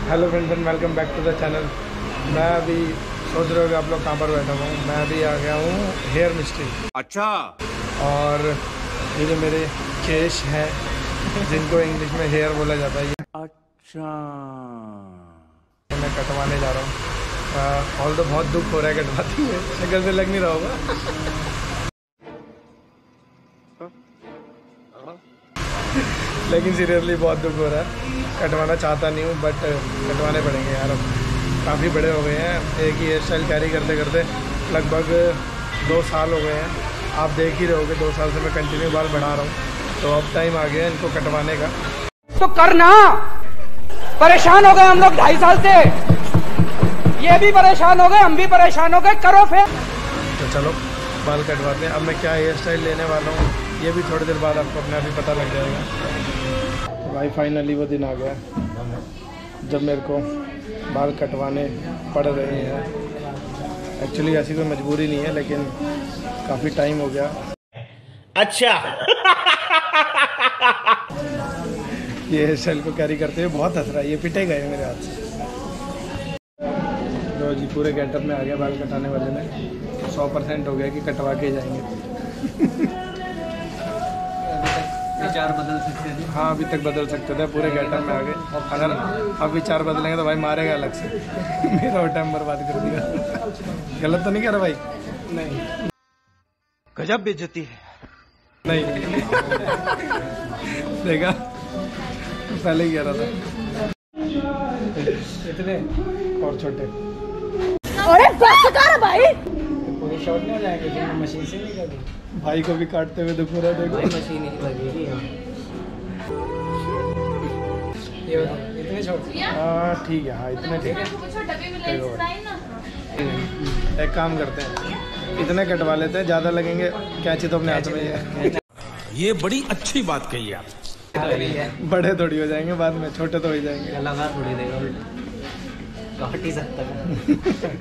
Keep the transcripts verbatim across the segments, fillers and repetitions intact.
Hello friends and welcome back to the channel. मैं अभी सोच रहे हो कि आप लोग कहाँ पर बैठा हुआ हूँ। मैं अभी आ गया हूँ हेयर मिस्ट्री। अच्छा। और ये जो मेरे केश हैं जिनको इंग्लिश में हेयर बोला जाता है, ये अच्छा मैं कटवाने जा रहा हूँ। ऑल तो बहुत दुख हो रहा है कटवाते हुए, शक्ल से लग नहीं रहा होगा। लेकिन सीरियसली बहुत दुख हो रहा है। कटवाना चाहता नहीं हूँ बट कटवाने पड़ेंगे यार। अब काफ़ी बड़े हो गए हैं, एक ही हेयर स्टाइल कैरी करते करते लगभग दो साल हो गए हैं। आप देख ही रहोगे दो साल से मैं कंटिन्यू बाल बढ़ा रहा हूँ, तो अब टाइम आ गया इनको कटवाने का। तो करना, परेशान हो गए हम लोग ढाई साल से, ये भी परेशान हो गए, हम भी परेशान हो गए, करो फिर। तो चलो बाल कटवाते हैं। अब मैं क्या हेयर स्टाइल लेने वाला हूँ ये भी थोड़ी देर बाद आपको अपने आप ही पता लग जाएगा। तो भाई फाइनली वो दिन आ गया जब मेरे को बाल कटवाने पड़ रहे हैं। एक्चुअली ऐसी कोई मजबूरी नहीं है, लेकिन काफ़ी टाइम हो गया। अच्छा। ये हेयर स्टाइल को कैरी करते हुए बहुत हंस रहा है, ये पिटे गए मेरे हाथ से। तो जी पूरे गेटअप में आ गया बाल कटाने वाले में। सौ परसेंट हो गया कि कटवा के जाएंगे। विचार बदल सकते थे। हाँ अभी तक बदल सकते थे, पूरे गेटअप में आ गए। अगर अब विचार बदलेंगे तो भाई मारेगा अलग से। मेरा टाइम बर्बाद कर दिया। गलत तो नहीं कह रहा भाई? नहीं। गजब बेइज्जती है। नहीं। देखा पहले ही कह रहा था। इतने और छोटे। अरे बस कर भाई, पूरे शॉट नहीं हो जाएंगे फिर मशीन से नहीं कर। भाई को भी काटते हुए दुख हो रहा है, देखो। मशीन ही लगेगी। ये इतने छोटे। हाँ ठीक है, हाँ इतने ठीक है। एक काम करते हैं, इतने कटवा लेते हैं, ज़्यादा लगेंगे कैंची तो अपने हाथ में है। ये बड़ी अच्छी बात कही आप। बड़े थोड़ी हो जाएंगे बाद में, छोटे तो हो जाएंगे। लगा थोड़ी देगा, काट ही सकता है।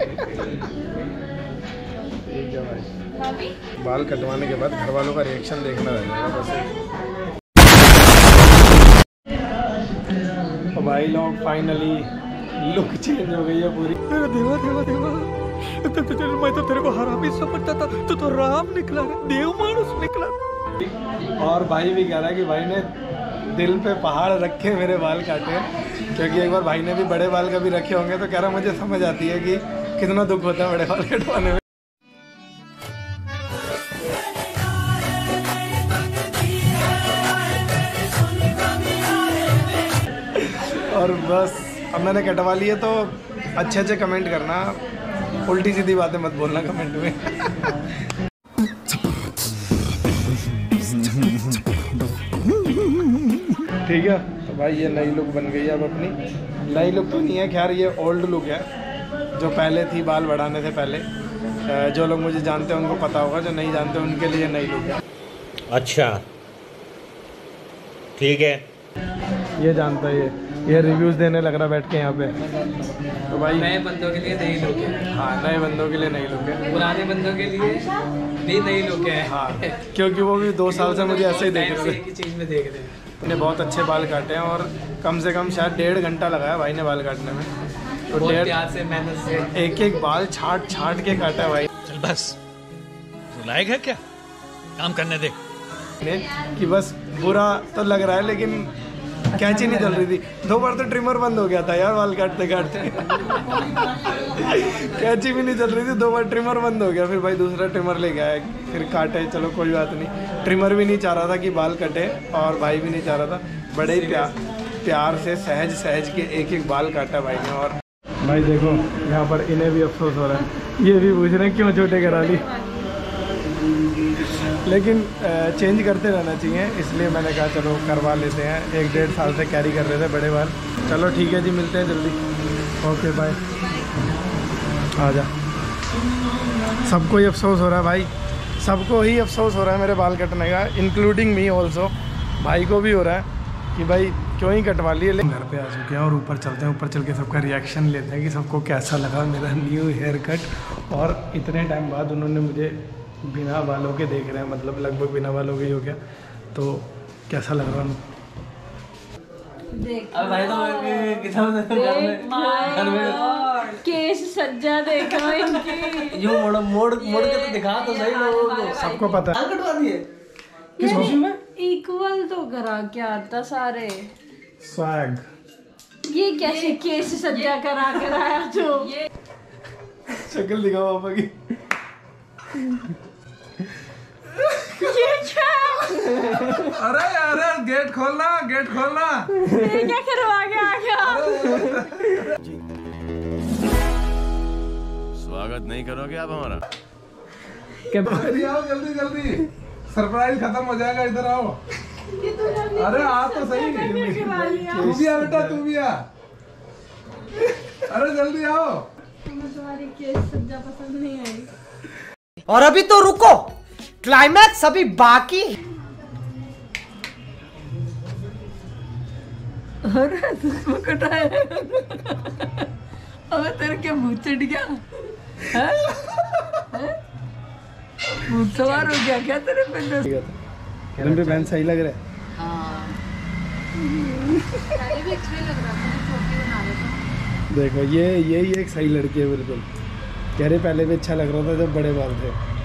ठीक है भाई। बाल कटवाने के बाद घर वालों का रिएक्शन देखना रह जाएगा बस। तो भाई लोग फाइनली लुक चेंज हो गई है पूरी। देवा देवा देवा तो, तो, तो, मैं तो तेरे को हरामी समझता था, तो तो राम निकला, देव मानुस निकला। और भाई भी कह रहा है कि भाई ने दिल पे पहाड़ रख के मेरे बाल काटे, क्योंकि एक बार भाई ने भी बड़े बाल कभी रखे होंगे, तो कह रहा मुझे समझ आती है कि कितना दुख होता है बड़े बाल कटवाने में। और बस अब मैंने कटवा लिए, तो अच्छे अच्छे कमेंट करना, उल्टी सीधी बातें मत बोलना कमेंट में। ठीक है। तो भाई ये नई लुक बन गई है अब अपनी। नई लुक तो नहीं है खैर, ये ओल्ड लुक है जो पहले थी बाल बढ़ाने से पहले। जो लोग मुझे जानते हैं उनको पता होगा, जो नहीं जानते उनके लिए नई लुक है। अच्छा ठीक है। ये जानता है, ये ये रिव्यूज देने लग रहा बैठ के यहाँ पे। तो भाई नए बंदों के लिए नई लुक है। हाँ नए बंदों के लिए नई लुक है, पुराने बंदों के लिए भी नई लुक है। हाँ क्योंकि वो भी दो साल से मुझे ऐसे ही देख रहे थे। एक ही चीज में देख रहे हैं। ने बहुत अच्छे बाल काटे हैं, और कम से कम शायद डेढ़ घंटा लगाया भाई ने बाल काटने में। तो बहुत डेढ़ प्यार से मेहनत से एक एक बाल छाट छाट के काटा है भाई चल बस, रुलाएगा क्या, काम करने दे। ने कि बस बुरा तो लग रहा है, लेकिन कैंची नहीं चल रही थी। दो बार तो ट्रिमर बंद हो गया था यार बाल काटते काटते। कैंची भी नहीं चल रही थी, दो बार ट्रिमर बंद हो गया। फिर भाई दूसरा ट्रिमर ले गया, फिर काटे, चलो कोई बात नहीं। ट्रिमर भी नहीं चाह रहा था कि बाल कटे, और भाई भी नहीं चाह रहा था। बड़े ही प्यार प्यार से सहज सहज के एक एक बाल काटा भाई ने। और भाई देखो यहाँ पर इन्हें भी अफसोस हो रहा है, ये भी पूछ रहे हैं क्यों छोटे करा ली। लेकिन चेंज करते रहना चाहिए, इसलिए मैंने कहा चलो करवा लेते हैं। एक डेढ़ साल से कैरी कर रहे थे बड़े बाल। चलो ठीक है जी, मिलते हैं जल्दी। Okay bye. आ जा। सबको ही अफसोस हो रहा है भाई, सबको ही अफसोस हो रहा है मेरे बाल कटने का, इंक्लूडिंग मी ऑल्सो। भाई को भी हो रहा है कि भाई क्यों ही कटवा लिए। लेकिन घर पे आ चुके हैं और ऊपर चलते हैं, ऊपर चल के सबका रिएक्शन लेते हैं कि सबको कैसा लगा मेरा न्यू हेयर कट। और इतने टाइम बाद उन्होंने मुझे बिना बालों के देख रहे हैं, मतलब लगभग बिना बालों के ही हो गया, तो कैसा लग रहा है। देख अब भाई तो मैं कितना घर में केस सज्जा देखो इनकी। यूं मोड़ मोड़ मोड़ के तो दिखा तो सही लोगों को। सबको पता है। बाल कटवा दिए किस खुशी में? इक्वल तो करा क्या आता सारे। स्वैग। ये कैसे केस सज्जा करा कराया जो। शक्ल दिखाओ पापा की। ये क्या? अरे अरे गेट खोलना गेट खोलना। ये क्या करवा के आ गया? स्वागत नहीं करोगे आप हमारा? अरे आओ जल्दी जल्दी, सरप्राइज खत्म हो जाएगा, इधर आओ। अरे आ तो सही, तू भी आ बेटा, तू भी आ। अरे जल्दी आओ। तुम्हें तुम्हारी केस सज्जा पसंद नहीं आई। और अभी तो रुको, क्लाइमैक्स अभी बाकी। अरे तुझको कटाया। अबे तेरे क्या भूत चढ़ गया? हैं? हैं? भूत सवार हो गया क्या तेरे पे? किरण पे बहन सही लग रहा है। पहले भी अच्छा ही लग रहा था, छोटी बना लेता। देखो ये यही एक सही लड़की है बिल्कुल। कह रहे पहले भी अच्छा लग रहा था जब बड़े बाल थे।